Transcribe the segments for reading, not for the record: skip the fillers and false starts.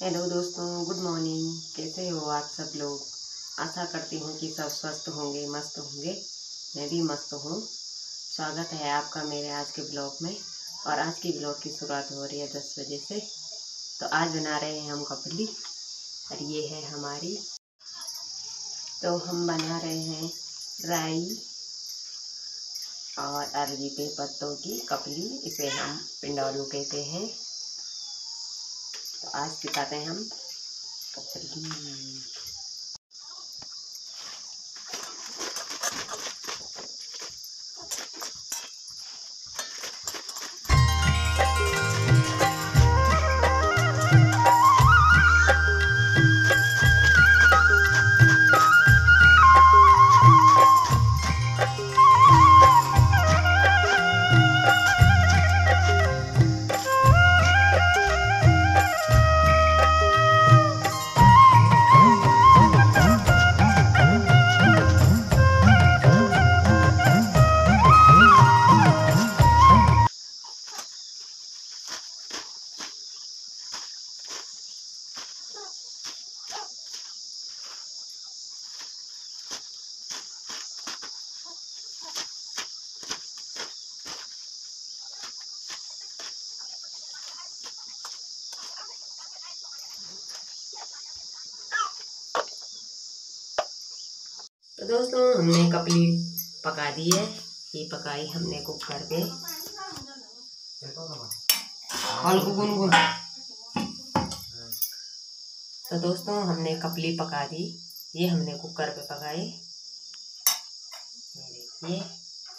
Hello दोस्तों, good morning. कैसे हो आप सब लोग? आशा करती हूँ कि सब स्वस्थ होंगे, मस्त होंगे। मैं भी मस्त हूँ। स्वागत है आपका मेरे आज के ब्लॉग में। और आज की ब्लॉग की शुरुआत हो रही है 10 बजे से। तो आज बना रहे हैं हम कपली, और ये है हमारी। तो हम बना रहे हैं राई और अरबी के पत्तों की कपली। इसे हम पिंडालू कहते हैं। तो आज सिखाते हैं हम कपली। तो दोस्तों, हमने कपली पका दी है। ये पकाई हमने कुकर पे। गुनगुन। तो दोस्तों, हमने कपली पका दी। ये हमने कुकर पे पकाई। ये देखिए।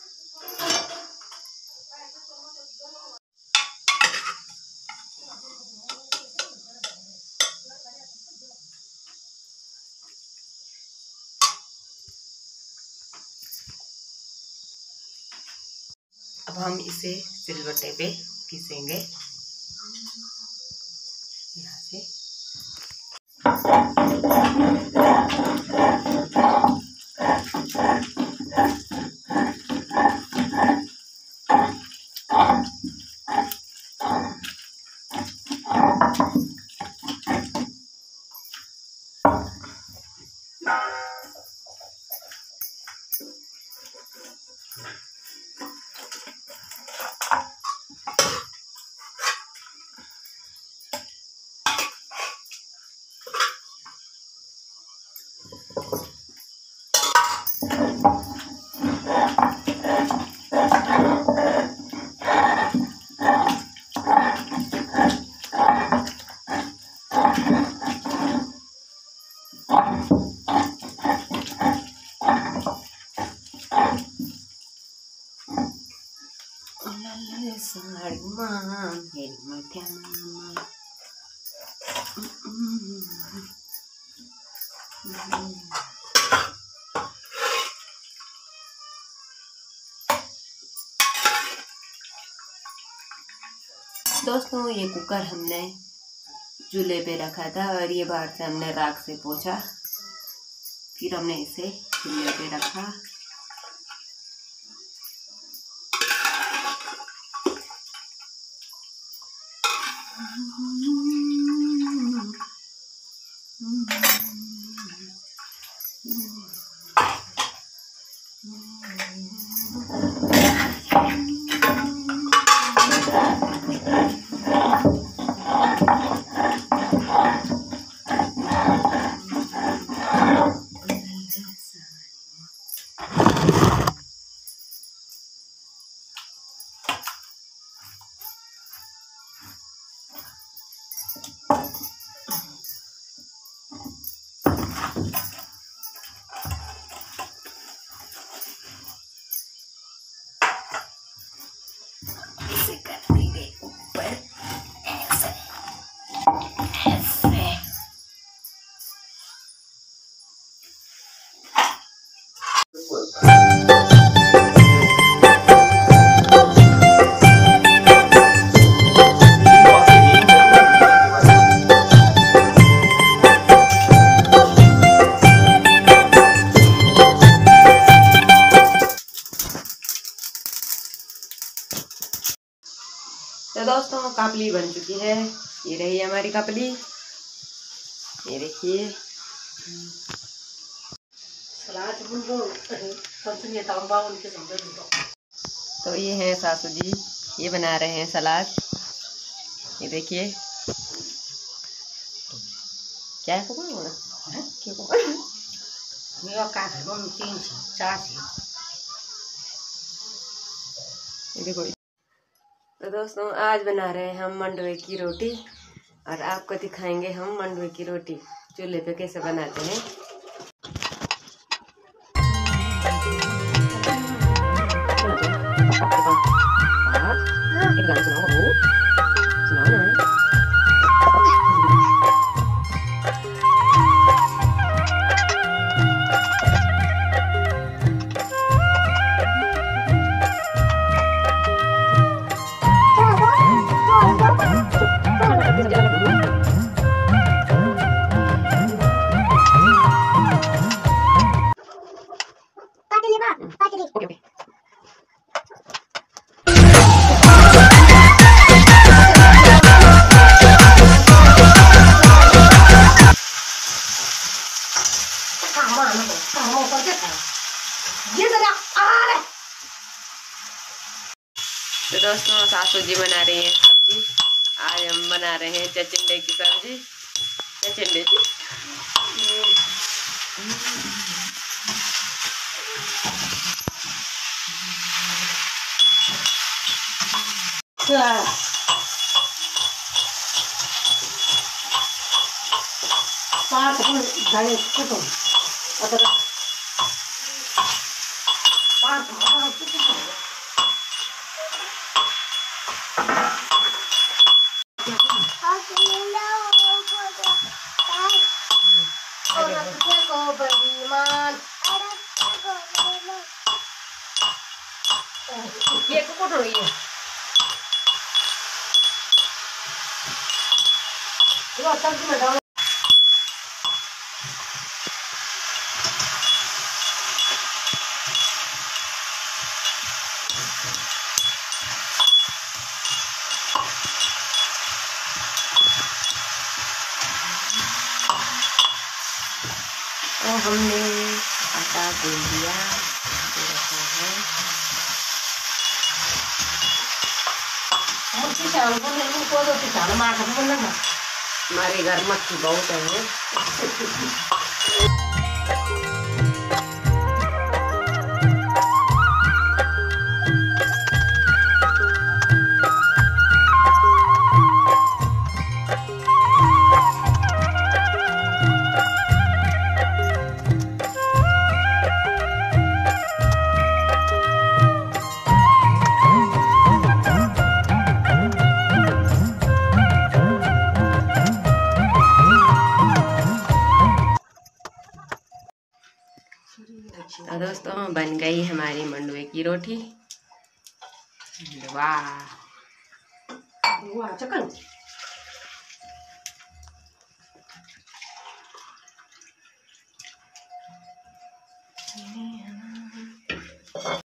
अब हम इसे सिलबट्टे पे पीसेंगे यहाँ से। दोस्तों, ये कुकर हमने चूल्हे पे रखा था और ये बाहर से हमने राख से पोंछा। फिर हमने इसे चूल्हे पे रखा। तो दोस्तों, कपली बन चुकी है। ये रही हमारी कपली। ये देखिए तो ये है सासू जी, ये बना रहे हैं सलाद। ये देखिए क्या है ये देखो। तो दोस्तों आज बना रहे हैं हम मंडुए की रोटी और आपको दिखाएंगे हम मंडुए की रोटी चूल्हे पे कैसे बनाते हैं। तो दोस्तों सासू जी बना रही हैं सब्जी। आज हम बना रहे हैं चचिंडे की सब्जी। चचिंडे की ये कुछ रही है तो सब्जी में डालो। तो हमने आटा गूंद दिया रखा है। हमारे घर मक्खी बहुत है। तो दोस्तों बन गई हमारी मंडुए की रोटी। वाह वाह चकन।